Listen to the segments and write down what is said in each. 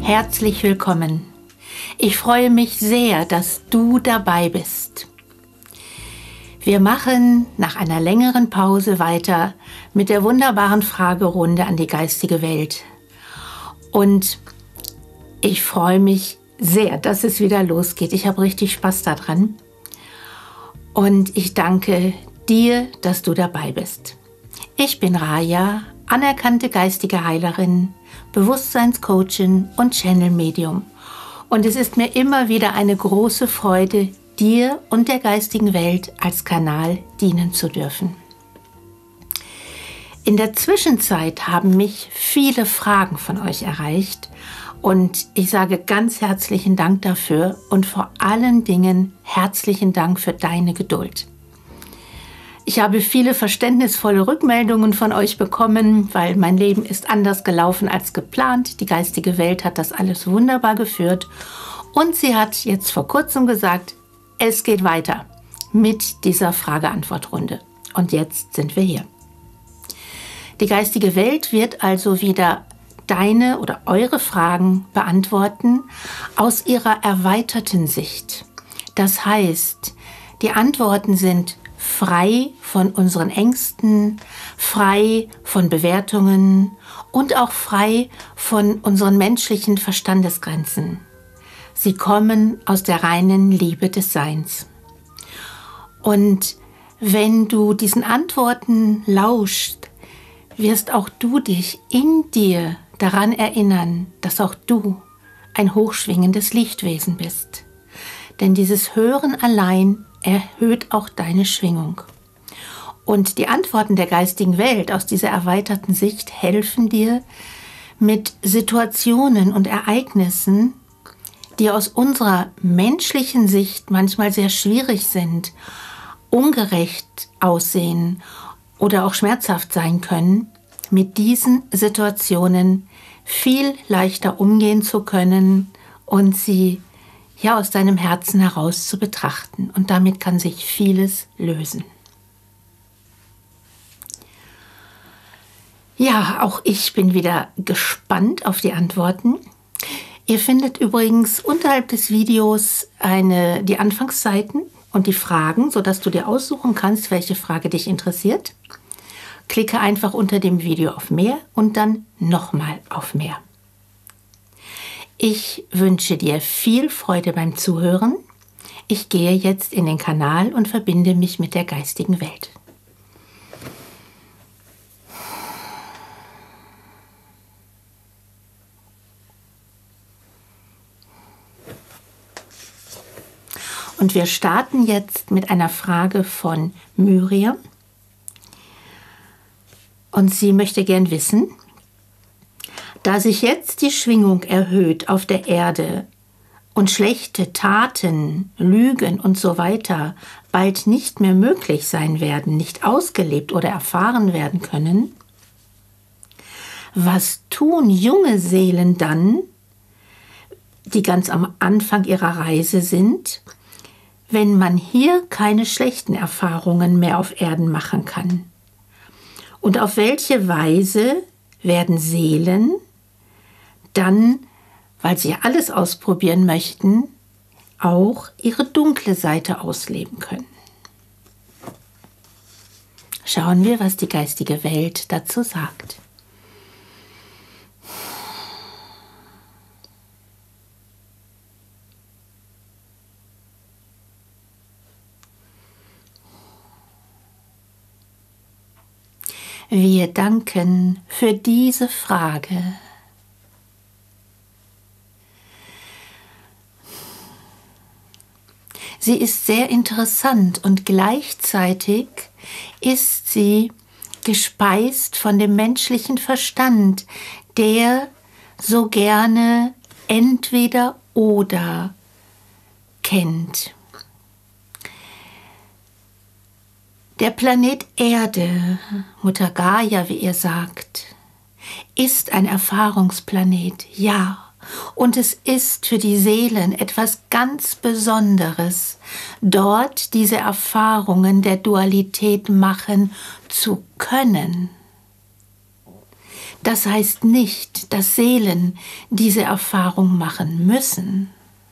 herzlich willkommen. Ich freue mich sehr, dass du dabei bist. Wir machen nach einer längeren Pause weiter mit der wunderbaren Fragerunde an die geistige Welt. Und ich freue mich sehr, dass es wieder losgeht. Ich habe richtig Spaß daran. Und ich danke dir, dass du dabei bist. Ich bin Raja, anerkannte geistige Heilerin, Bewusstseinscoachin und Channel-Medium. Und es ist mir immer wieder eine große Freude, dir und der geistigen Welt als Kanal dienen zu dürfen. In der Zwischenzeit haben mich viele Fragen von euch erreicht und ich sage ganz herzlichen Dank dafür und vor allen Dingen herzlichen Dank für deine Geduld. Ich habe viele verständnisvolle Rückmeldungen von euch bekommen, weil mein Leben ist anders gelaufen als geplant. Die geistige Welt hat das alles wunderbar geführt und sie hat jetzt vor kurzem gesagt, es geht weiter mit dieser Frage-Antwort-Runde. Und jetzt sind wir hier. Die geistige Welt wird also wieder deine oder eure Fragen beantworten aus ihrer erweiterten Sicht. Das heißt, die Antworten sind frei von unseren Ängsten, frei von Bewertungen und auch frei von unseren menschlichen Verstandesgrenzen. Sie kommen aus der reinen Liebe des Seins. Und wenn du diesen Antworten lauschst, wirst auch du dich in dir daran erinnern, dass auch du ein hochschwingendes Lichtwesen bist. Denn dieses Hören allein erhöht auch deine Schwingung. Und die Antworten der geistigen Welt aus dieser erweiterten Sicht helfen dir mit Situationen und Ereignissen, die aus unserer menschlichen Sicht manchmal sehr schwierig sind, ungerecht aussehen oder auch schmerzhaft sein können, mit diesen Situationen viel leichter umgehen zu können und sie aus deinem Herzen heraus zu betrachten. Und damit kann sich vieles lösen. Ja, auch ich bin wieder gespannt auf die Antworten. Ihr findet übrigens unterhalb des Videos die Anfangsseiten und die Fragen, sodass du dir aussuchen kannst, welche Frage dich interessiert. Klicke einfach unter dem Video auf Mehr und dann nochmal auf Mehr. Ich wünsche dir viel Freude beim Zuhören. Ich gehe jetzt in den Kanal und verbinde mich mit der geistigen Welt. Und wir starten jetzt mit einer Frage von Miriam. Und sie möchte gern wissen, da sich jetzt die Schwingung erhöht auf der Erde und schlechte Taten, Lügen und so weiter bald nicht mehr möglich sein werden, nicht ausgelebt oder erfahren werden können, was tun junge Seelen dann, die ganz am Anfang ihrer Reise sind, wenn man hier keine schlechten Erfahrungen mehr auf Erden machen kann? Und auf welche Weise werden Seelen dann, weil sie alles ausprobieren möchten, auch ihre dunkle Seite ausleben können? Schauen wir, was die geistige Welt dazu sagt. Wir danken für diese Frage. Sie ist sehr interessant und gleichzeitig ist sie gespeist von dem menschlichen Verstand, der so gerne entweder oder kennt. Der Planet Erde, Mutter Gaia, wie ihr sagt, ist ein Erfahrungsplanet, ja. Und es ist für die Seelen etwas ganz Besonderes, dort diese Erfahrungen der Dualität machen zu können. Das heißt nicht, dass Seelen diese Erfahrung machen müssen.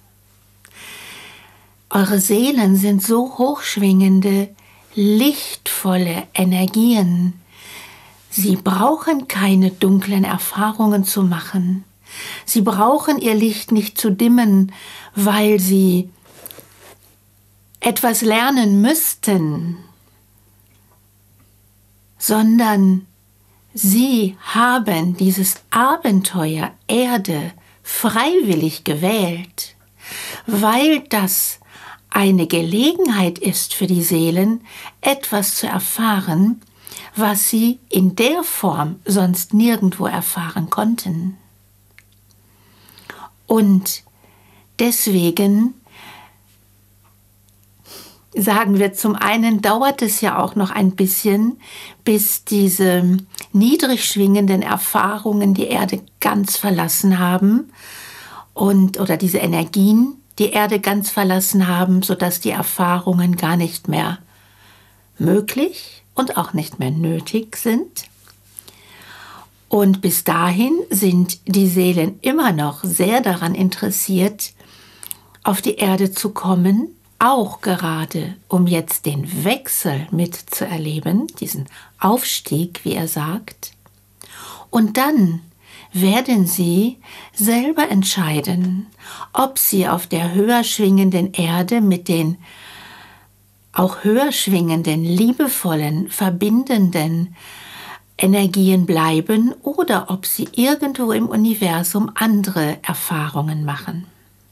Eure Seelen sind so hochschwingende, lichtvolle Energien. Sie brauchen keine dunklen Erfahrungen zu machen. Sie brauchen ihr Licht nicht zu dimmen, weil sie etwas lernen müssten, sondern sie haben dieses Abenteuer Erde freiwillig gewählt, weil das eine Gelegenheit ist für die Seelen, etwas zu erfahren, was sie in der Form sonst nirgendwo erfahren konnten. Und deswegen sagen wir, zum einen dauert es ja auch noch ein bisschen, bis diese niedrig schwingenden Erfahrungen die Erde ganz verlassen haben oder diese Energien die Erde ganz verlassen haben, sodass die Erfahrungen gar nicht mehr möglich und auch nicht mehr nötig sind. Und bis dahin sind die Seelen immer noch sehr daran interessiert, auf die Erde zu kommen, auch gerade um jetzt den Wechsel mitzuerleben, diesen Aufstieg, wie er sagt. Und dann werden sie selber entscheiden, ob sie auf der höher schwingenden Erde mit den auch höher schwingenden, liebevollen, verbindenden Energien bleiben oder ob sie irgendwo im Universum andere Erfahrungen machen.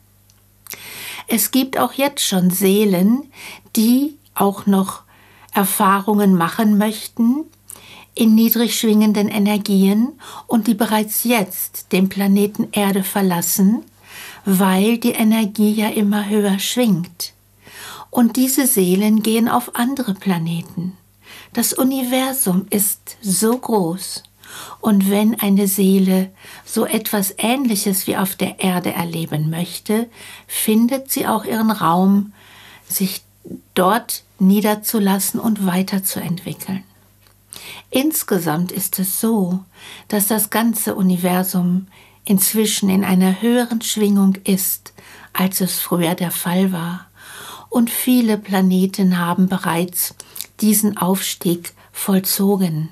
Es gibt auch jetzt schon Seelen, die auch noch Erfahrungen machen möchten in niedrig schwingenden Energien und die bereits jetzt den Planeten Erde verlassen, weil die Energie ja immer höher schwingt. Und diese Seelen gehen auf andere Planeten. Das Universum ist so groß. Und wenn eine Seele so etwas Ähnliches wie auf der Erde erleben möchte, findet sie auch ihren Raum, sich dort niederzulassen und weiterzuentwickeln. Insgesamt ist es so, dass das ganze Universum inzwischen in einer höheren Schwingung ist, als es früher der Fall war. Und viele Planeten haben bereits diesen Aufstieg vollzogen.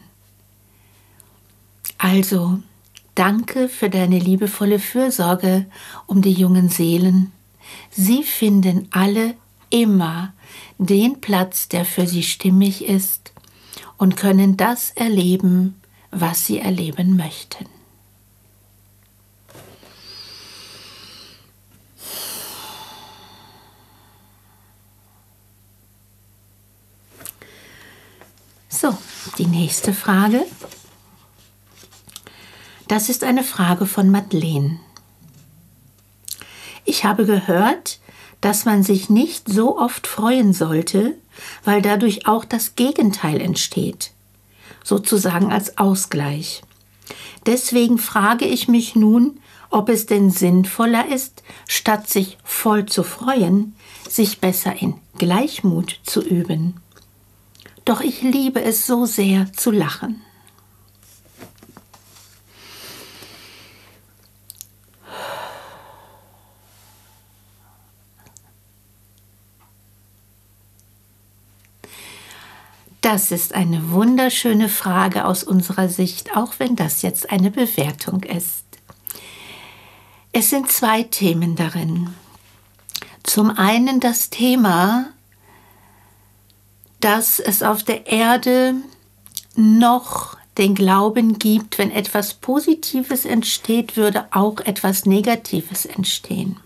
Also, danke für deine liebevolle Fürsorge um die jungen Seelen. Sie finden alle immer den Platz, der für sie stimmig ist und können das erleben, was sie erleben möchten. So, die nächste Frage. Das ist eine Frage von Madeleine. Ich habe gehört, dass man sich nicht so oft freuen sollte, weil dadurch auch das Gegenteil entsteht, sozusagen als Ausgleich. Deswegen frage ich mich nun, ob es denn sinnvoller ist, statt sich voll zu freuen, sich besser in Gleichmut zu üben. Doch ich liebe es so sehr zu lachen. Das ist eine wunderschöne Frage aus unserer Sicht, auch wenn das jetzt eine Bewertung ist. Es sind zwei Themen darin. Zum einen das Thema, dass es auf der Erde noch den Glauben gibt, wenn etwas Positives entsteht, würde auch etwas Negatives entstehen.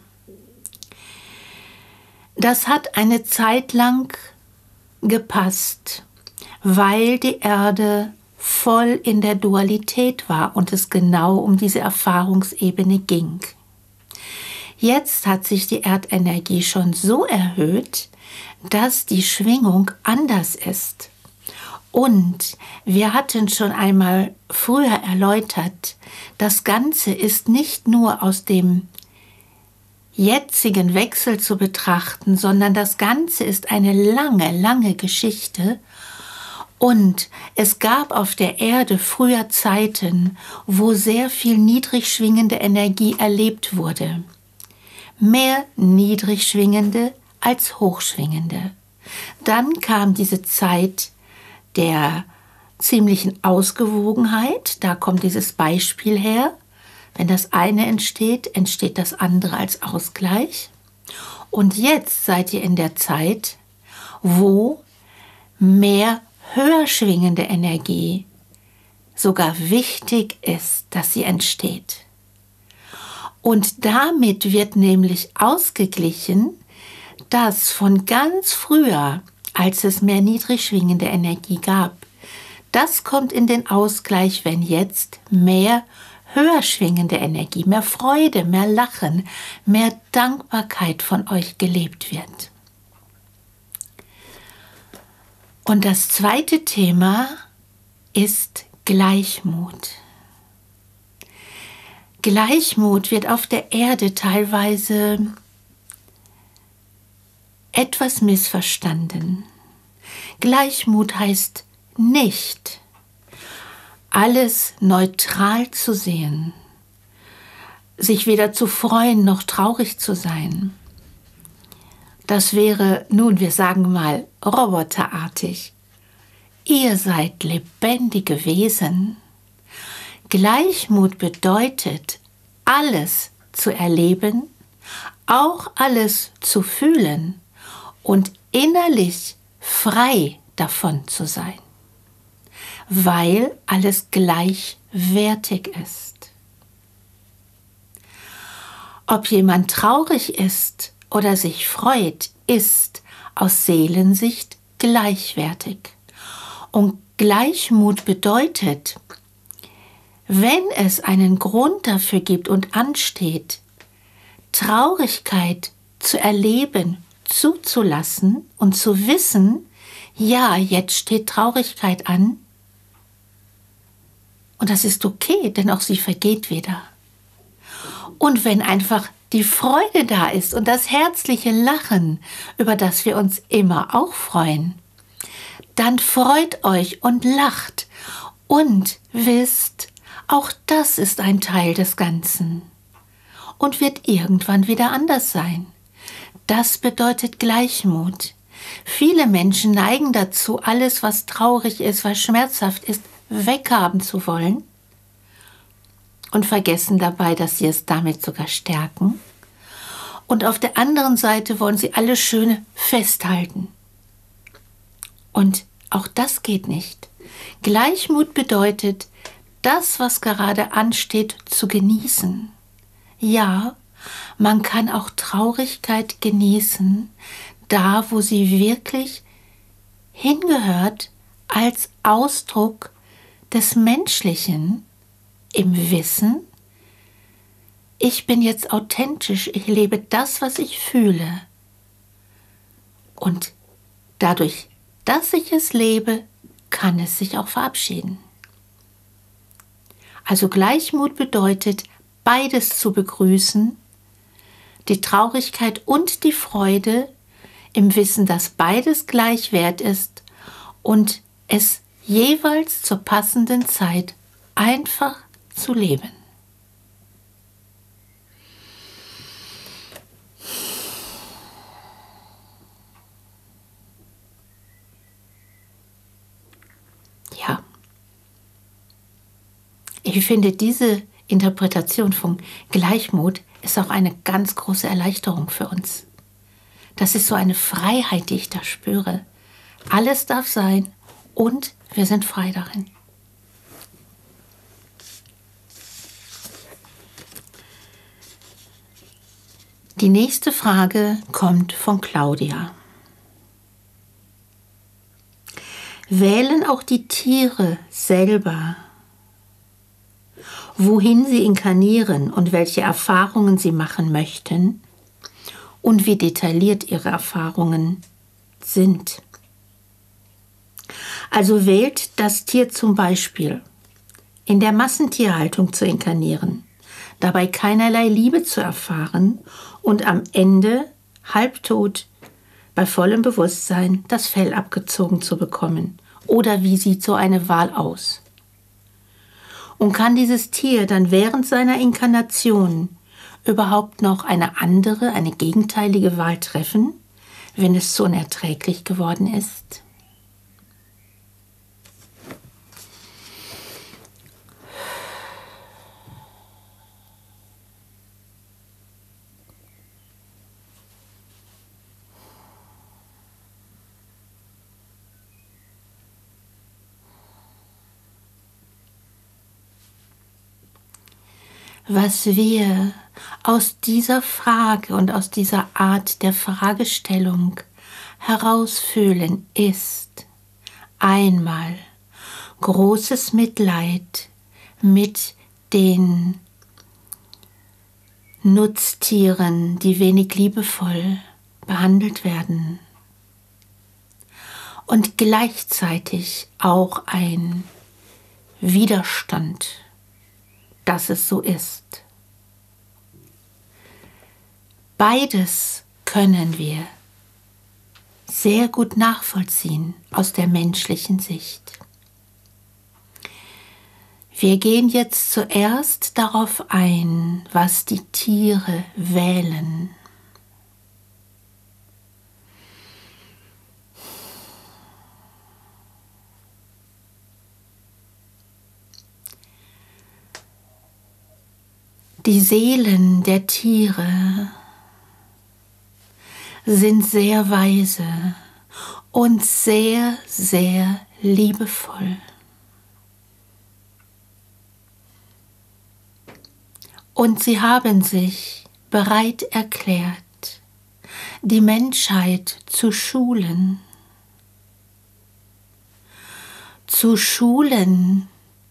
Das hat eine Zeit lang gepasst, weil die Erde voll in der Dualität war und es genau um diese Erfahrungsebene ging. Jetzt hat sich die Erdenergie schon so erhöht, dass die Schwingung anders ist. Und wir hatten schon einmal früher erläutert, das Ganze ist nicht nur aus dem jetzigen Wechsel zu betrachten, sondern das Ganze ist eine lange, lange Geschichte. Und es gab auf der Erde früher Zeiten, wo sehr viel niedrig schwingende Energie erlebt wurde. Mehr niedrig schwingende als hochschwingende. Dann kam diese Zeit der ziemlichen Ausgewogenheit. Da kommt dieses Beispiel her. Wenn das eine entsteht, entsteht das andere als Ausgleich. Und jetzt seid ihr in der Zeit, wo mehr höher schwingende Energie sogar wichtig ist, dass sie entsteht. Und damit wird nämlich ausgeglichen, dass von ganz früher, als es mehr niedrig schwingende Energie gab, das kommt in den Ausgleich, wenn jetzt mehr höher schwingende Energie, mehr Freude, mehr Lachen, mehr Dankbarkeit von euch gelebt wird. Und das zweite Thema ist Gleichmut. Gleichmut wird auf der Erde teilweise etwas missverstanden. Gleichmut heißt nicht, alles neutral zu sehen, sich weder zu freuen noch traurig zu sein. Das wäre, nun, wir sagen mal, roboterartig. Ihr seid lebendige Wesen. Gleichmut bedeutet, alles zu erleben, auch alles zu fühlen und innerlich frei davon zu sein, weil alles gleichwertig ist. Ob jemand traurig ist oder sich freut, ist aus Seelensicht gleichwertig. Und Gleichmut bedeutet, wenn es einen Grund dafür gibt und ansteht, Traurigkeit zu erleben, zuzulassen und zu wissen, ja, jetzt steht Traurigkeit an und das ist okay, denn auch sie vergeht wieder. Und wenn einfach die Freude da ist und das herzliche Lachen, über das wir uns immer auch freuen, dann freut euch und lacht und wisst, auch das ist ein Teil des Ganzen und wird irgendwann wieder anders sein. Das bedeutet Gleichmut. Viele Menschen neigen dazu, alles, was traurig ist, was schmerzhaft ist, weghaben zu wollen und vergessen dabei, dass sie es damit sogar stärken. Und auf der anderen Seite wollen sie alles Schöne festhalten. Und auch das geht nicht. Gleichmut bedeutet, das, was gerade ansteht, zu genießen. Ja, man kann auch Traurigkeit genießen, da, wo sie wirklich hingehört, als Ausdruck des Menschlichen, im Wissen, ich bin jetzt authentisch, ich lebe das, was ich fühle. Und dadurch, dass ich es lebe, kann es sich auch verabschieden. Also Gleichmut bedeutet, beides zu begrüßen, die Traurigkeit und die Freude, im Wissen, dass beides gleich wert ist und es jeweils zur passenden Zeit einfach zu leben. Ja, ich finde, diese Interpretation von Gleichmut ist auch eine ganz große Erleichterung für uns. Das ist so eine Freiheit, die ich da spüre. Alles darf sein und wir sind frei darin. Die nächste Frage kommt von Claudia. Wählen auch die Tiere selber, wohin sie inkarnieren und welche Erfahrungen sie machen möchten und wie detailliert ihre Erfahrungen sind? Also wählt das Tier zum Beispiel, in der Massentierhaltung zu inkarnieren, dabei keinerlei Liebe zu erfahren und am Ende, halbtot, bei vollem Bewusstsein, das Fell abgezogen zu bekommen Oder wie sieht so eine Wahl aus? Und kann dieses Tier dann während seiner Inkarnation überhaupt noch eine andere, eine gegenteilige Wahl treffen, wenn es so unerträglich geworden ist? Was wir aus dieser Frage und aus dieser Art der Fragestellung herausfühlen, ist einmal großes Mitleid mit den Nutztieren, die wenig liebevoll behandelt werden, und gleichzeitig auch ein Widerstand, dass es so ist. Beides können wir sehr gut nachvollziehen aus der menschlichen Sicht. Wir gehen jetzt zuerst darauf ein, was die Tiere wählen. Die Seelen der Tiere sind sehr weise und sehr, sehr liebevoll. Und sie haben sich bereit erklärt, die Menschheit zu schulen. Zu schulen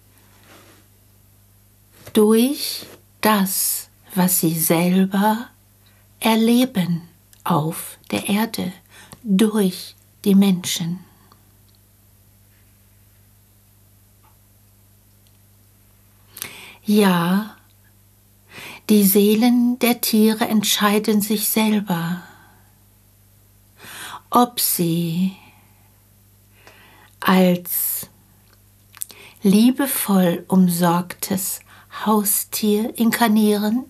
durch das, was sie selber erleben auf der Erde, durch die Menschen. Ja, die Seelen der Tiere entscheiden sich selber, ob sie als liebevoll umsorgtes Haustier inkarnieren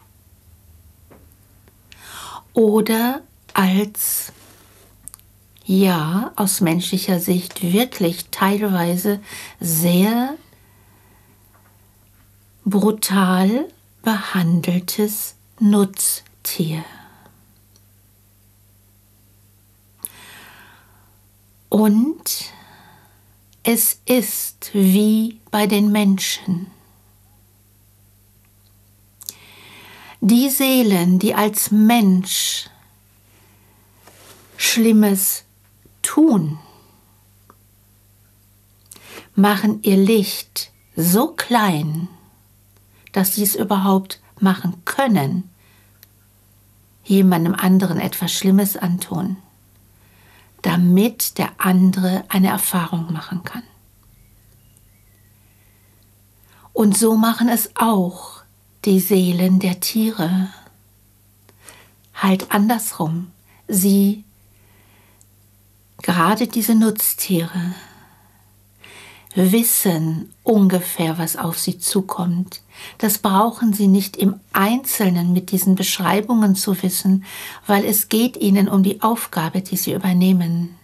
oder als, ja, aus menschlicher Sicht wirklich teilweise sehr brutal behandeltes Nutztier. Und es ist wie bei den Menschen. Die Seelen, die als Mensch Schlimmes tun, machen ihr Licht so klein, dass sie es überhaupt machen können, jemandem anderen etwas Schlimmes antun, damit der andere eine Erfahrung machen kann. Und so machen es auch die Seelen der Tiere. Halt andersrum. Sie, gerade diese Nutztiere, wissen ungefähr, was auf sie zukommt. Das brauchen sie nicht im Einzelnen mit diesen Beschreibungen zu wissen, weil es geht ihnen um die Aufgabe, die sie übernehmen.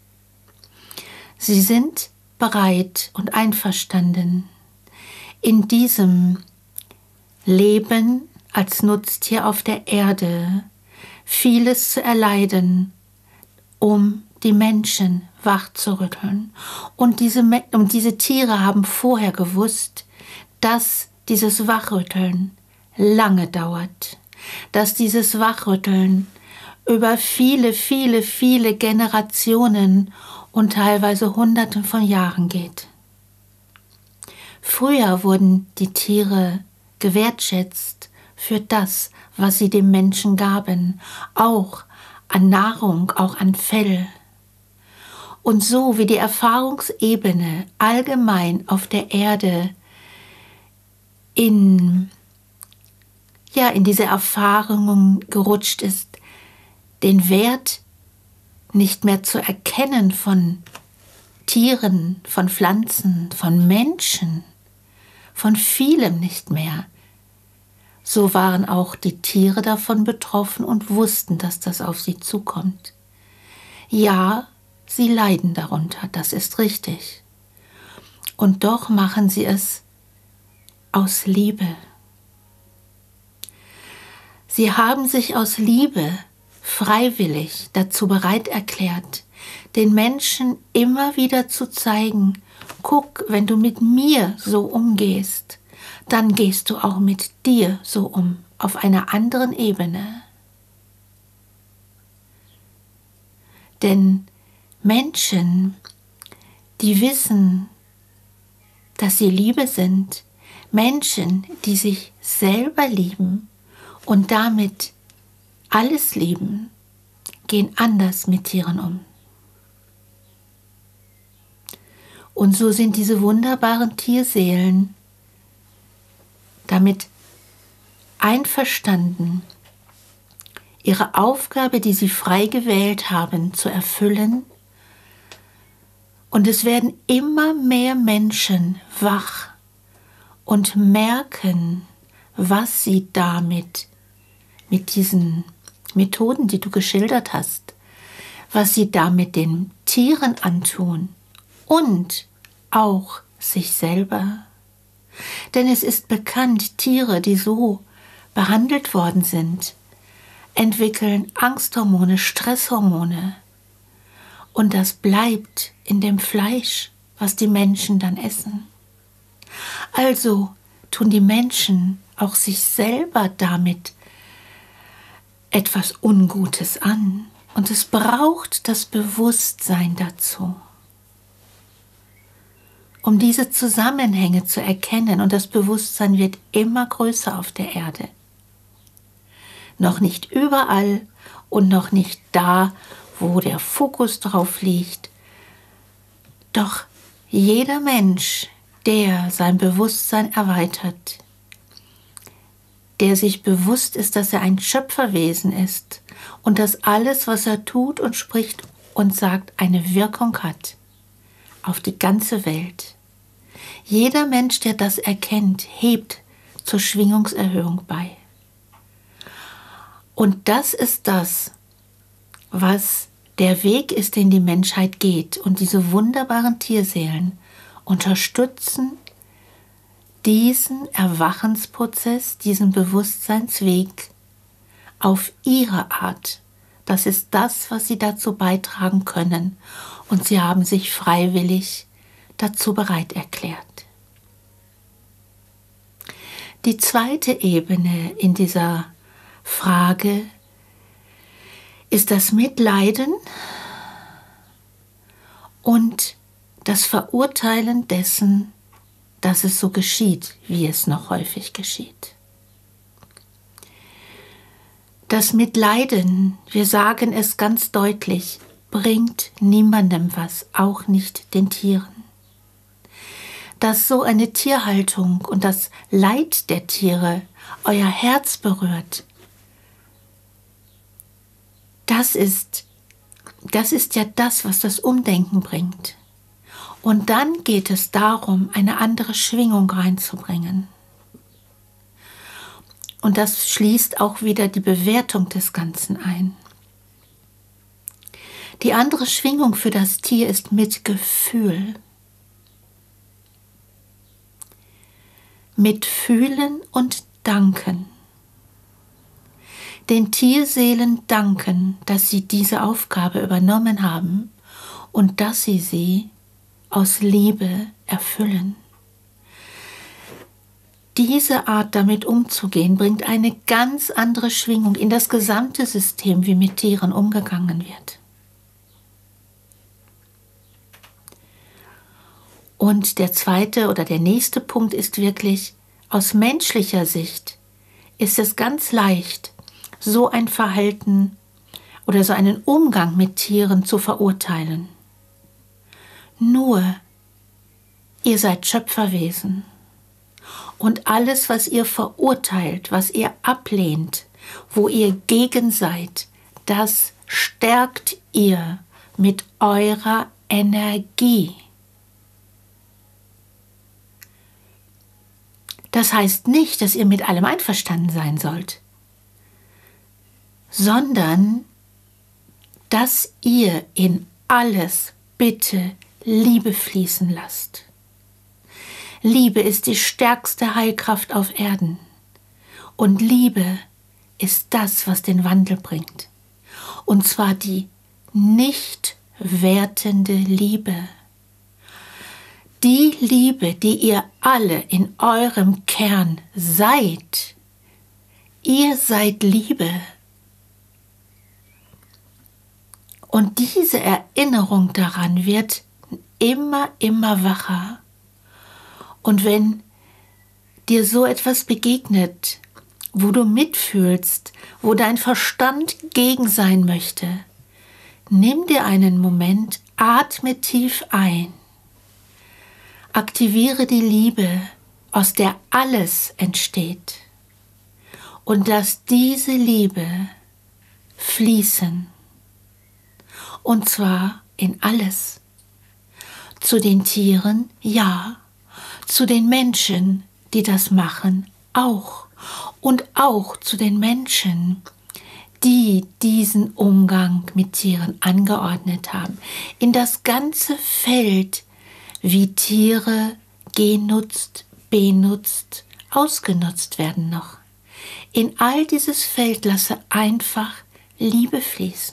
Sie sind bereit und einverstanden, in diesem Leben als Nutztier auf der Erde vieles zu erleiden, um die Menschen wachzurütteln. Und diese Tiere haben vorher gewusst, dass dieses Wachrütteln lange dauert, dass dieses Wachrütteln über viele, viele, viele Generationen und teilweise Hunderte von Jahren geht. Früher wurden die Tiere gewertschätzt für das, was sie dem Menschen gaben, auch an Nahrung, auch an Fell. Und so wie die Erfahrungsebene allgemein auf der Erde in diese Erfahrungen gerutscht ist, den Wert nicht mehr zu erkennen von Tieren, von Pflanzen, von Menschen, von vielem nicht mehr, so waren auch die Tiere davon betroffen und wussten, dass das auf sie zukommt. Ja, sie leiden darunter, das ist richtig. Und doch machen sie es aus Liebe. Sie haben sich aus Liebe freiwillig dazu bereit erklärt, den Menschen immer wieder zu zeigen, guck, wenn du mit mir so umgehst, dann gehst du auch mit dir so um, auf einer anderen Ebene. Denn Menschen, die wissen, dass sie Liebe sind, Menschen, die sich selber lieben und damit alles lieben, gehen anders mit Tieren um. Und so sind diese wunderbaren Tierseelen damit einverstanden, ihre Aufgabe, die sie frei gewählt haben, zu erfüllen. Und es werden immer mehr Menschen wach und merken, was sie damit, mit diesen Methoden, die du geschildert hast, was sie damit den Tieren antun und auch sich selber. Denn es ist bekannt, Tiere, die so behandelt worden sind, entwickeln Angsthormone, Stresshormone. Und das bleibt in dem Fleisch, was die Menschen dann essen. Also tun die Menschen auch sich selber damit etwas Ungutes an. Und es braucht das Bewusstsein dazu, um diese Zusammenhänge zu erkennen. Und das Bewusstsein wird immer größer auf der Erde. Noch nicht überall und noch nicht da, wo der Fokus drauf liegt. Doch jeder Mensch, der sein Bewusstsein erweitert, der sich bewusst ist, dass er ein Schöpferwesen ist und dass alles, was er tut und spricht und sagt, eine Wirkung hat auf die ganze Welt. Jeder Mensch, der das erkennt, hebt zur Schwingungserhöhung bei. Und das ist das, was der Weg ist, den die Menschheit geht. Und diese wunderbaren Tierseelen unterstützen diesen Erwachensprozess, diesen Bewusstseinsweg auf ihre Art. Das ist das, was sie dazu beitragen können. Und sie haben sich freiwillig dazu bereit erklärt. Die zweite Ebene in dieser Frage ist das Mitleiden und das Verurteilen dessen, dass es so geschieht, wie es noch häufig geschieht. Das Mitleiden, wir sagen es ganz deutlich, bringt niemandem was, auch nicht den Tieren. Dass so eine Tierhaltung und das Leid der Tiere euer Herz berührt, das ist ja das, was das Umdenken bringt. Und dann geht es darum, eine andere Schwingung reinzubringen. Und das schließt auch wieder die Bewertung des Ganzen ein. Die andere Schwingung für das Tier ist Mitgefühl. Mitfühlen und danken. Den Tierseelen danken, dass sie diese Aufgabe übernommen haben und dass sie aus Liebe erfüllen. Diese Art, damit umzugehen, bringt eine ganz andere Schwingung in das gesamte System, wie mit Tieren umgegangen wird. Und der zweite oder der nächste Punkt ist wirklich, aus menschlicher Sicht ist es ganz leicht, so ein Verhalten oder so einen Umgang mit Tieren zu verurteilen. Nur, ihr seid Schöpferwesen. Und alles, was ihr verurteilt, was ihr ablehnt, wo ihr gegen seid, das stärkt ihr mit eurer Energie. Das heißt nicht, dass ihr mit allem einverstanden sein sollt, sondern dass ihr in alles bitte Liebe fließen lasst. Liebe ist die stärkste Heilkraft auf Erden. Und Liebe ist das, was den Wandel bringt. Und zwar die nicht wertende Liebe. Die Liebe, die ihr alle in eurem Kern seid. Ihr seid Liebe. Und diese Erinnerung daran wird immer wacher. Und wenn dir so etwas begegnet, wo du mitfühlst, wo dein Verstand gegen sein möchte, nimm dir einen Moment, atme tief ein, aktiviere die Liebe, aus der alles entsteht, und lass diese Liebe fließen, und zwar in alles. Zu den Tieren, ja, zu den Menschen, die das machen, auch. Und auch zu den Menschen, die diesen Umgang mit Tieren angeordnet haben. In das ganze Feld, wie Tiere genutzt, benutzt, ausgenutzt werden noch. In all dieses Feld lasse einfach Liebe fließen.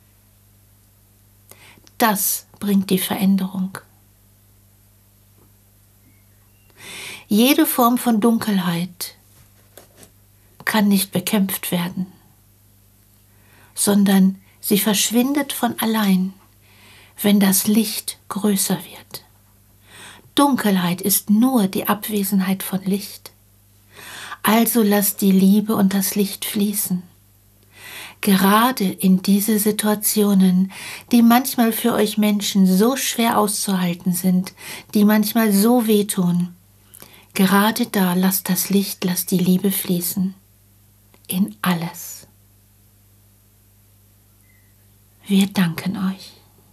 Das bringt die Veränderung. Jede Form von Dunkelheit kann nicht bekämpft werden, sondern sie verschwindet von allein, wenn das Licht größer wird. Dunkelheit ist nur die Abwesenheit von Licht. Also lasst die Liebe und das Licht fließen. Gerade in diese Situationen, die manchmal für euch Menschen so schwer auszuhalten sind, die manchmal so wehtun, gerade da lasst das Licht, lasst die Liebe fließen. In alles. Wir danken euch.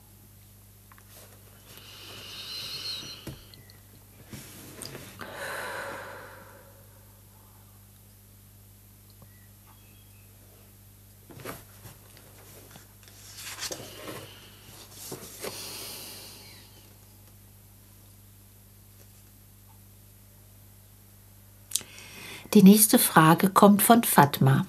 Die nächste Frage kommt von Fatma.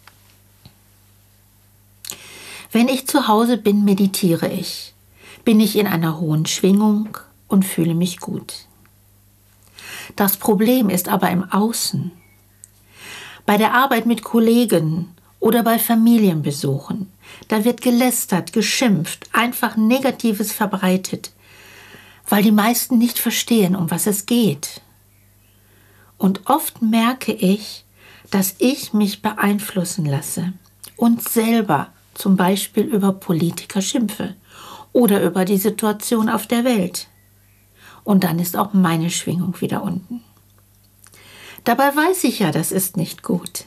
Wenn ich zu Hause bin, meditiere ich. Bin ich in einer hohen Schwingung und fühle mich gut. Das Problem ist aber im Außen. Bei der Arbeit mit Kollegen oder bei Familienbesuchen. Da wird gelästert, geschimpft, einfach Negatives verbreitet, weil die meisten nicht verstehen, um was es geht. Und oft merke ich, dass ich mich beeinflussen lasse und selber zum Beispiel über Politiker schimpfe oder über die Situation auf der Welt. Und dann ist auch meine Schwingung wieder unten. Dabei weiß ich ja, das ist nicht gut.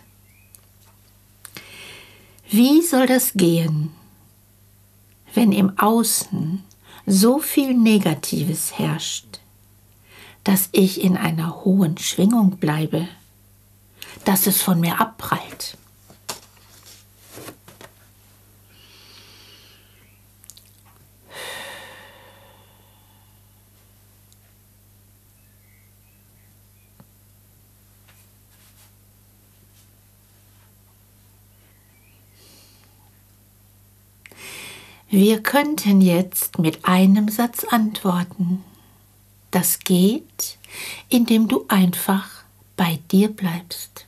Wie soll das gehen, wenn im Außen so viel Negatives herrscht, dass ich in einer hohen Schwingung bleibe, dass es von mir abprallt? Wir könnten jetzt mit einem Satz antworten. Das geht, indem du einfach bei dir bleibst.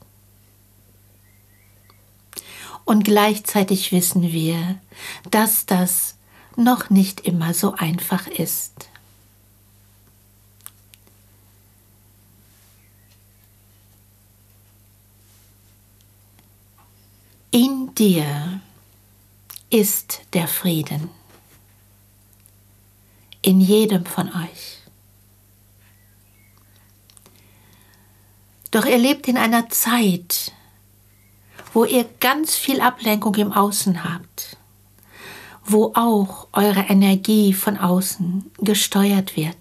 Und gleichzeitig wissen wir, dass das noch nicht immer so einfach ist. In dir ist der Frieden. In jedem von euch. Doch ihr lebt in einer Zeit, wo ihr ganz viel Ablenkung im Außen habt, wo auch eure Energie von außen gesteuert wird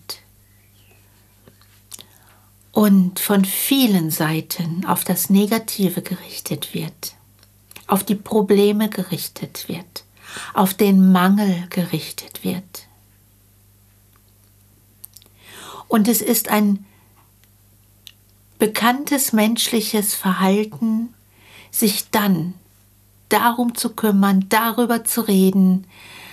und von vielen Seiten auf das Negative gerichtet wird, auf die Probleme gerichtet wird, auf den Mangel gerichtet wird. Und es ist ein bekanntes menschliches Verhalten, sich dann darum zu kümmern, darüber zu reden,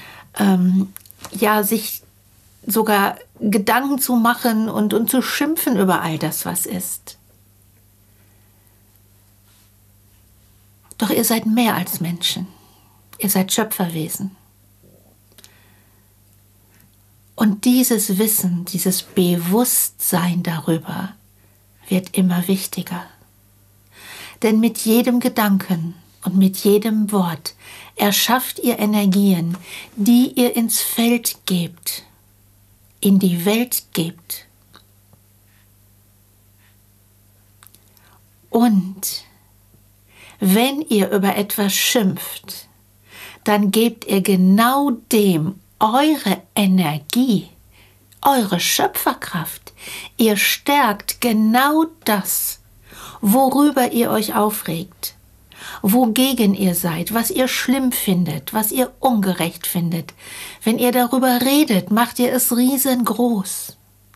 sich sogar Gedanken zu machen und zu schimpfen über all das, was ist. Doch ihr seid mehr als Menschen. Ihr seid Schöpferwesen. Und dieses Wissen, dieses Bewusstsein darüber wird immer wichtiger. Denn mit jedem Gedanken und mit jedem Wort erschafft ihr Energien, die ihr ins Feld gebt, in die Welt gebt. Und wenn ihr über etwas schimpft, dann gebt ihr genau dem eure Energie, eure Schöpferkraft. Ihr stärkt genau das, worüber ihr euch aufregt, wogegen ihr seid, was ihr schlimm findet, was ihr ungerecht findet. Wenn ihr darüber redet, macht ihr es riesengroß.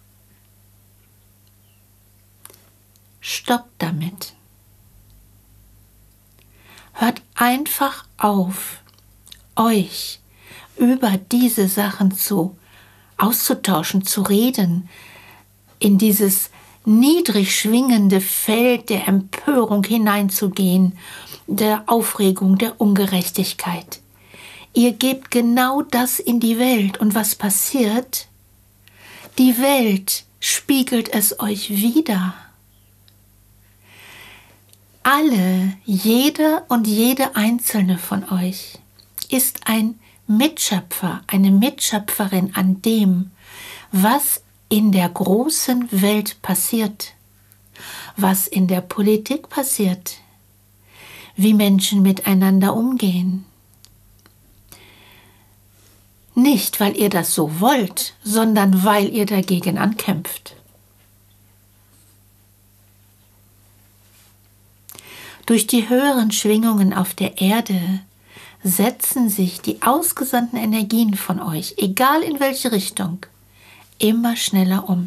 Stoppt damit. Hört einfach auf, euch über diese Sachen auszutauschen, zu reden, in dieses niedrig schwingende Feld der Empörung hineinzugehen, der Aufregung, der Ungerechtigkeit. Ihr gebt genau das in die Welt. Und was passiert? Die Welt spiegelt es euch wider. Jeder und jede einzelne von euch ist ein Mitschöpfer, eine Mitschöpferin an dem, was in der großen Welt passiert, was in der Politik passiert, wie Menschen miteinander umgehen. Nicht, weil ihr das so wollt, sondern weil ihr dagegen ankämpft. Durch die höheren Schwingungen auf der Erde setzen sich die ausgesandten Energien von euch, egal in welche Richtung, immer schneller um.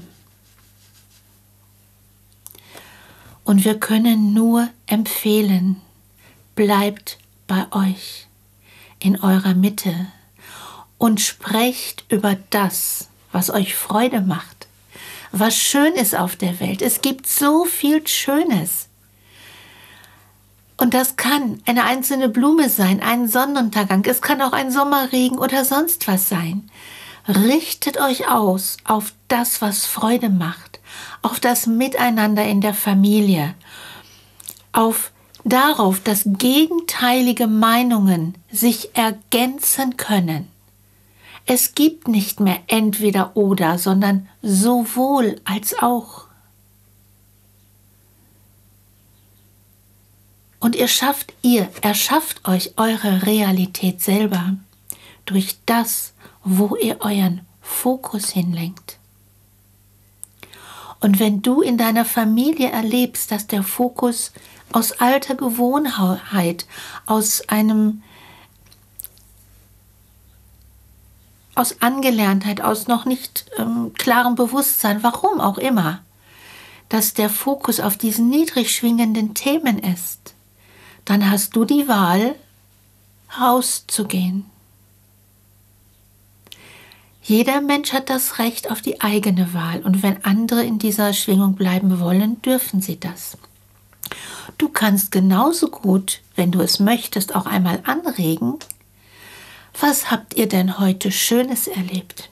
Und wir können nur empfehlen, bleibt bei euch, in eurer Mitte und sprecht über das, was euch Freude macht, was schön ist auf der Welt. Es gibt so viel Schönes. Und das kann eine einzelne Blume sein, ein Sonnenuntergang, es kann auch ein Sommerregen oder sonst was sein. Richtet euch aus auf das, was Freude macht, auf das Miteinander in der Familie, darauf, dass gegenteilige Meinungen sich ergänzen können. Es gibt nicht mehr entweder oder, sondern sowohl als auch. Und ihr erschafft euch eure Realität selber durch das, wo ihr euren Fokus hinlenkt. Und wenn du in deiner Familie erlebst, dass der Fokus aus alter Gewohnheit, aus Angelerntheit, aus noch nicht klarem Bewusstsein, warum auch immer, dass der Fokus auf diesen niedrig schwingenden Themen ist, dann hast du die Wahl, rauszugehen. Jeder Mensch hat das Recht auf die eigene Wahl und wenn andere in dieser Schwingung bleiben wollen, dürfen sie das. Du kannst genauso gut, wenn du es möchtest, auch einmal anregen, was habt ihr denn heute Schönes erlebt?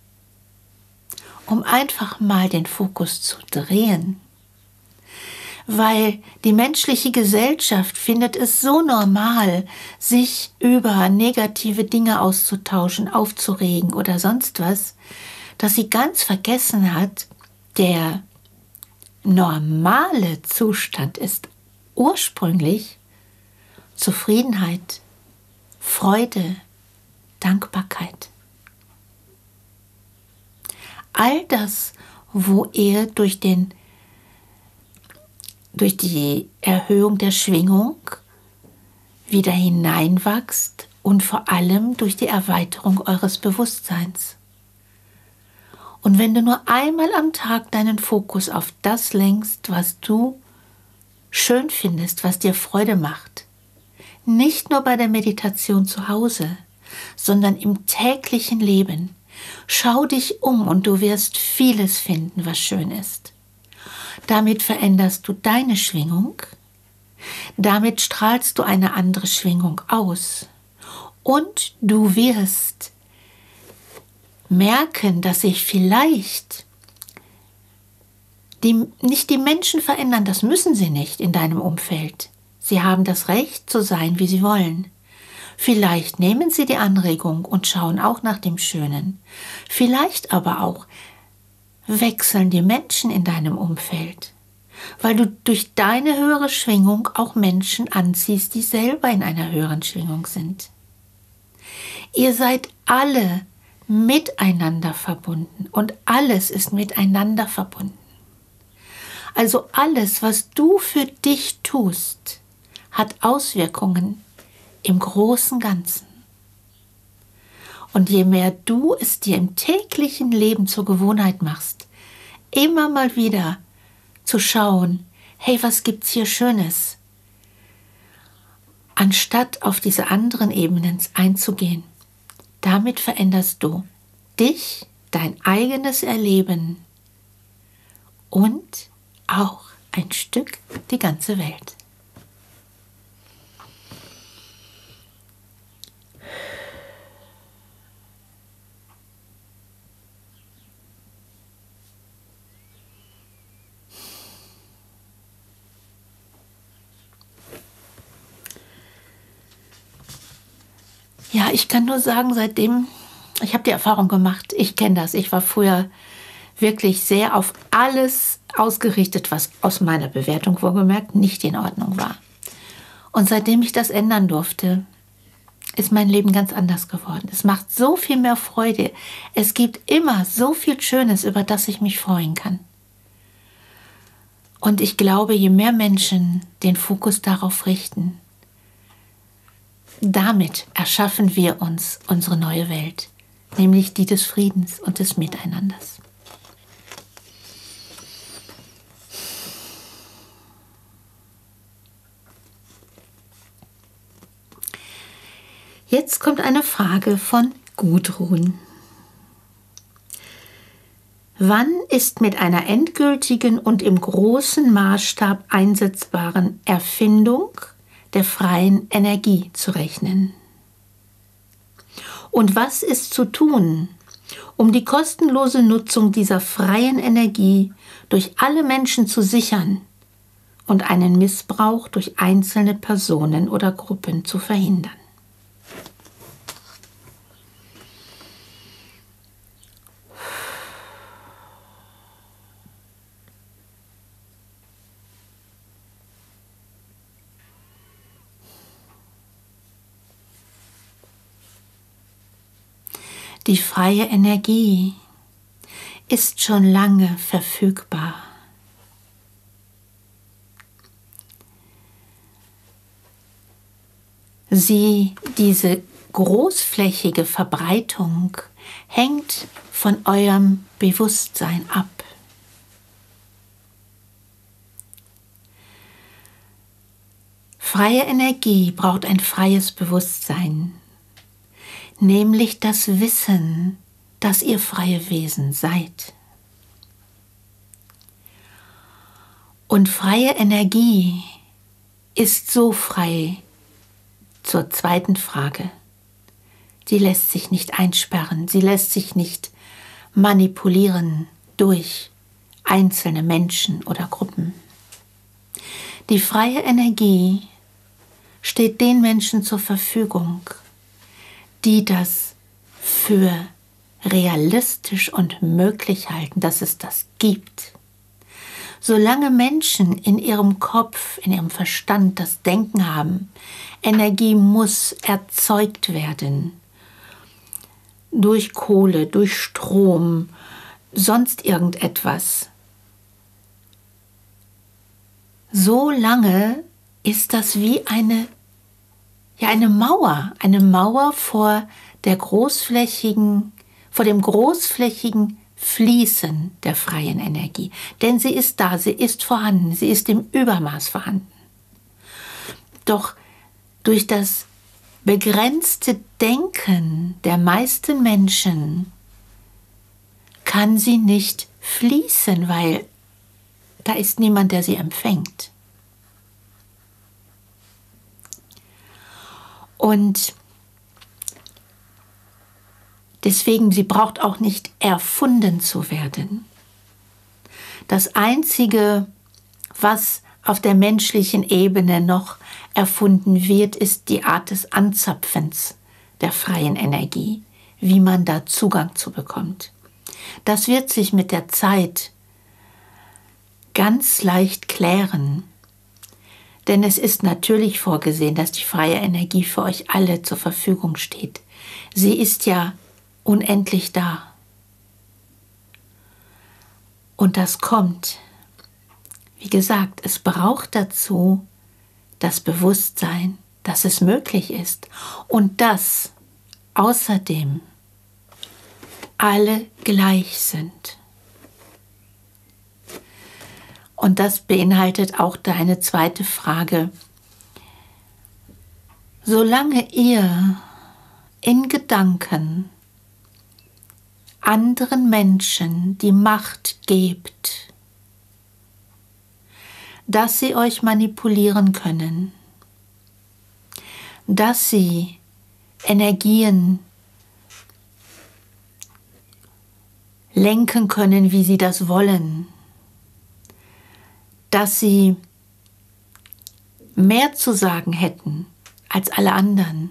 Um einfach mal den Fokus zu drehen. Weil die menschliche Gesellschaft findet es so normal, sich über negative Dinge auszutauschen, aufzuregen oder sonst was, dass sie ganz vergessen hat, der normale Zustand ist ursprünglich Zufriedenheit, Freude, Dankbarkeit. All das, wo ihr durch die Erhöhung der Schwingung wieder hineinwachst und vor allem durch die Erweiterung eures Bewusstseins. Und wenn du nur einmal am Tag deinen Fokus auf das lenkst, was du schön findest, was dir Freude macht, nicht nur bei der Meditation zu Hause, sondern im täglichen Leben, schau dich um und du wirst vieles finden, was schön ist. Damit veränderst du deine Schwingung, damit strahlst du eine andere Schwingung aus und du wirst merken, dass sich vielleicht nicht die Menschen verändern, das müssen sie nicht in deinem Umfeld. Sie haben das Recht zu sein, wie sie wollen. Vielleicht nehmen sie die Anregung und schauen auch nach dem Schönen. Vielleicht aber auch wechseln die Menschen in deinem Umfeld, weil du durch deine höhere Schwingung auch Menschen anziehst, die selber in einer höheren Schwingung sind. Ihr seid alle miteinander verbunden und alles ist miteinander verbunden. Also alles, was du für dich tust, hat Auswirkungen im großen Ganzen. Und je mehr du es dir im täglichen Leben zur Gewohnheit machst, immer mal wieder zu schauen, hey, was gibt's hier Schönes? Anstatt auf diese anderen Ebenen einzugehen, damit veränderst du dich, dein eigenes Erleben und auch ein Stück die ganze Welt. Ja, ich kann nur sagen, ich habe die Erfahrung gemacht, ich kenne das. Ich war früher wirklich sehr auf alles ausgerichtet, was aus meiner Bewertung wohlgemerkt nicht in Ordnung war. Und seitdem ich das ändern durfte, ist mein Leben ganz anders geworden. Es macht so viel mehr Freude. Es gibt immer so viel Schönes, über das ich mich freuen kann. Und ich glaube, je mehr Menschen den Fokus darauf richten, damit erschaffen wir uns unsere neue Welt, nämlich die des Friedens und des Miteinanders. Jetzt kommt eine Frage von Gudrun. Wann ist mit einer endgültigen und im großen Maßstab einsetzbaren Erfindung der freien Energie zu rechnen? Und was ist zu tun, um die kostenlose Nutzung dieser freien Energie durch alle Menschen zu sichern und einen Missbrauch durch einzelne Personen oder Gruppen zu verhindern? Die freie Energie ist schon lange verfügbar. Diese großflächige Verbreitung hängt von eurem Bewusstsein ab. Freie Energie braucht ein freies Bewusstsein, nämlich das Wissen, dass ihr freie Wesen seid. Und freie Energie ist so frei. Zur zweiten Frage. Die lässt sich nicht einsperren, sie lässt sich nicht manipulieren durch einzelne Menschen oder Gruppen. Die freie Energie steht den Menschen zur Verfügung, die das für realistisch und möglich halten, dass es das gibt. Solange Menschen in ihrem Kopf, in ihrem Verstand das Denken haben, Energie muss erzeugt werden, durch Kohle, durch Strom, sonst irgendetwas. So lange ist das wie eine Mauer vor dem großflächigen Fließen der freien Energie. Denn sie ist da, sie ist vorhanden, sie ist im Übermaß vorhanden. Doch durch das begrenzte Denken der meisten Menschen kann sie nicht fließen, weil da ist niemand, der sie empfängt. Und deswegen, sie braucht auch nicht erfunden zu werden. Das Einzige, was auf der menschlichen Ebene noch erfunden wird, ist die Art des Anzapfens der freien Energie, wie man da Zugang zu bekommt. Das wird sich mit der Zeit ganz leicht klären, denn es ist natürlich vorgesehen, dass die freie Energie für euch alle zur Verfügung steht. Sie ist ja unendlich da. Und das kommt. Wie gesagt, es braucht dazu das Bewusstsein, dass es möglich ist und dass außerdem alle gleich sind. Und das beinhaltet auch deine zweite Frage. Solange ihr in Gedanken anderen Menschen die Macht gebt, dass sie euch manipulieren können, dass sie Energien lenken können, wie sie das wollen, dass sie mehr zu sagen hätten als alle anderen.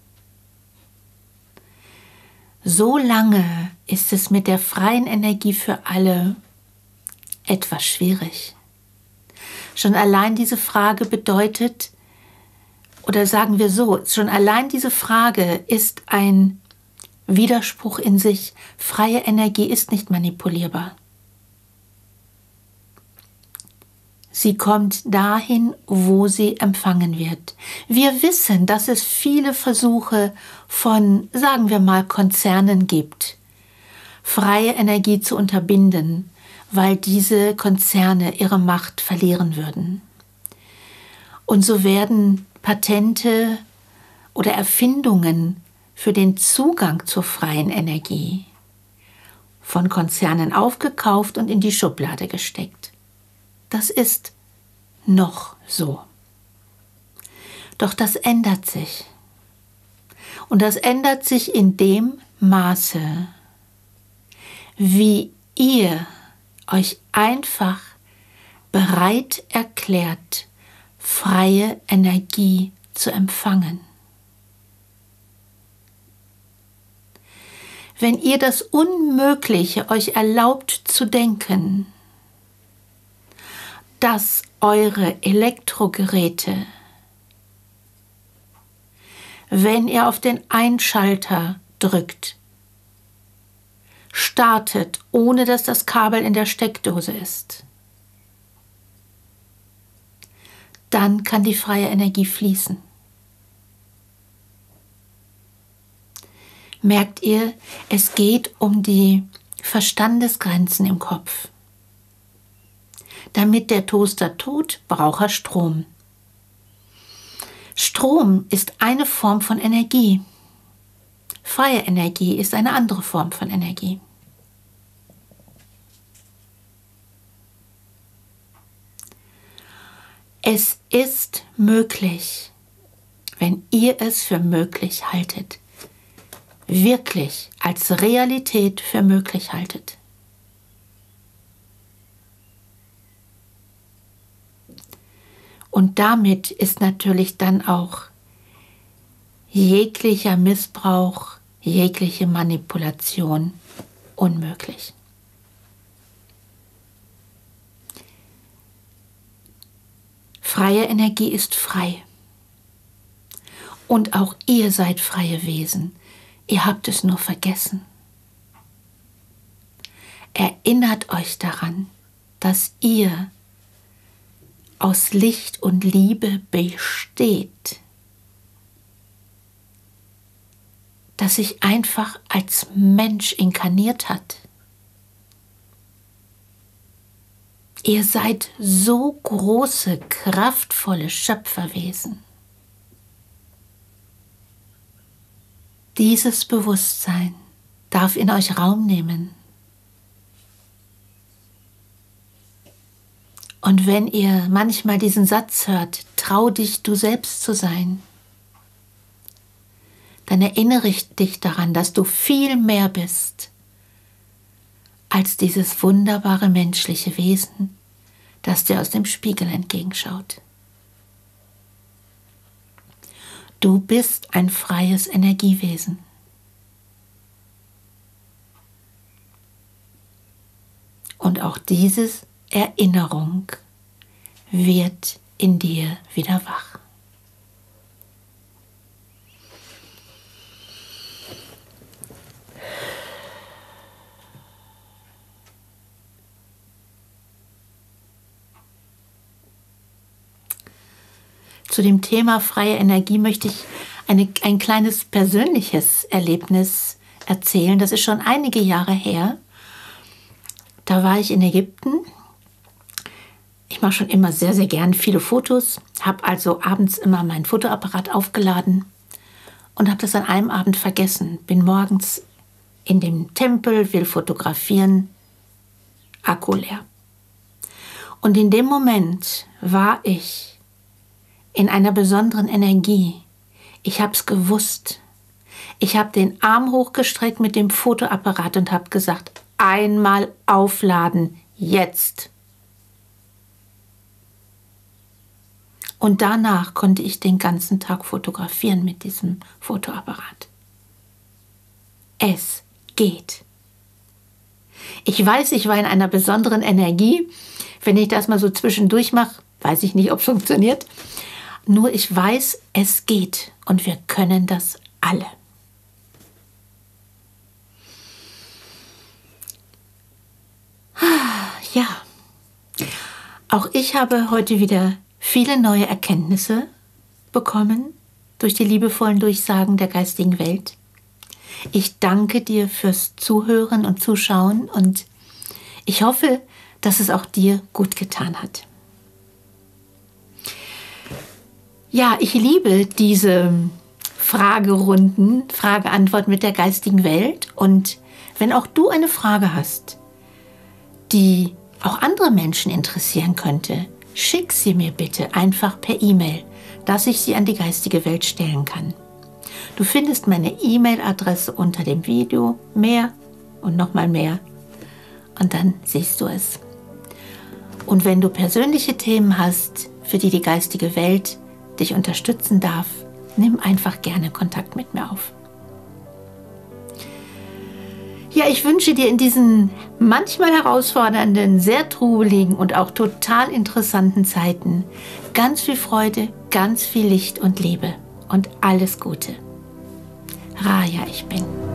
So lange ist es mit der freien Energie für alle etwas schwierig. Schon allein diese Frage bedeutet, oder sagen wir so, schon allein diese Frage ist ein Widerspruch in sich. Freie Energie ist nicht manipulierbar. Sie kommt dahin, wo sie empfangen wird. Wir wissen, dass es viele Versuche von, sagen wir mal, Konzernen gibt, freie Energie zu unterbinden, weil diese Konzerne ihre Macht verlieren würden. Und so werden Patente oder Erfindungen für den Zugang zur freien Energie von Konzernen aufgekauft und in die Schublade gesteckt. Das ist noch so. Doch das ändert sich. Und das ändert sich in dem Maße, wie ihr euch einfach bereit erklärt, freie Energie zu empfangen. Wenn ihr das Unmögliche euch erlaubt zu denken, dass eure Elektrogeräte, wenn ihr auf den Einschalter drückt, startet, ohne dass das Kabel in der Steckdose ist, dann kann die freie Energie fließen. Merkt ihr, es geht um die Verstandesgrenzen im Kopf. Damit der Toaster tut, braucht er Strom. Strom ist eine Form von Energie. Freie Energie ist eine andere Form von Energie. Es ist möglich, wenn ihr es für möglich haltet, wirklich als Realität für möglich haltet. Und damit ist natürlich dann auch jeglicher Missbrauch, jegliche Manipulation unmöglich. Freie Energie ist frei. Und auch ihr seid freie Wesen. Ihr habt es nur vergessen. Erinnert euch daran, dass ihr aus Licht und Liebe besteht. Dass sich einfach als Mensch inkarniert hat. Ihr seid so große, kraftvolle Schöpferwesen. Dieses Bewusstsein darf in euch Raum nehmen. Und wenn ihr manchmal diesen Satz hört, trau dich, du selbst zu sein, dann erinnere dich daran, dass du viel mehr bist als dieses wunderbare menschliche Wesen, das dir aus dem Spiegel entgegenschaut. Du bist ein freies Energiewesen. Und auch diese Erinnerung wird in dir wieder wach. Zu dem Thema freie Energie möchte ich ein kleines persönliches Erlebnis erzählen. Das ist schon einige Jahre her. Da war ich in Ägypten. Ich mache schon immer sehr, sehr gern viele Fotos, habe also abends immer meinen Fotoapparat aufgeladen und habe das an einem Abend vergessen. Bin morgens in dem Tempel, will fotografieren, Akku leer. Und in dem Moment war ich in einer besonderen Energie. Ich habe es gewusst. Ich habe den Arm hochgestreckt mit dem Fotoapparat und habe gesagt, einmal aufladen, jetzt. Und danach konnte ich den ganzen Tag fotografieren mit diesem Fotoapparat. Es geht. Ich weiß, ich war in einer besonderen Energie. Wenn ich das mal so zwischendurch mache, weiß ich nicht, ob es funktioniert. Nur ich weiß, es geht und wir können das alle. Ja, auch ich habe heute wieder viele neue Erkenntnisse bekommen durch die liebevollen Durchsagen der geistigen Welt. Ich danke dir fürs Zuhören und Zuschauen und ich hoffe, dass es auch dir gut getan hat. Ja, ich liebe diese Fragerunden, Frage-Antwort mit der geistigen Welt. Und wenn auch du eine Frage hast, die auch andere Menschen interessieren könnte, schick sie mir bitte einfach per E-Mail, dass ich sie an die geistige Welt stellen kann. Du findest meine E-Mail-Adresse unter dem Video, mehr und nochmal mehr. Und dann siehst du es. Und wenn du persönliche Themen hast, für die die geistige Welt dich unterstützen darf, nimm einfach gerne Kontakt mit mir auf. Ja, ich wünsche dir in diesen manchmal herausfordernden, sehr trubeligen und auch total interessanten Zeiten ganz viel Freude, ganz viel Licht und Liebe und alles Gute. Raja, ich bin.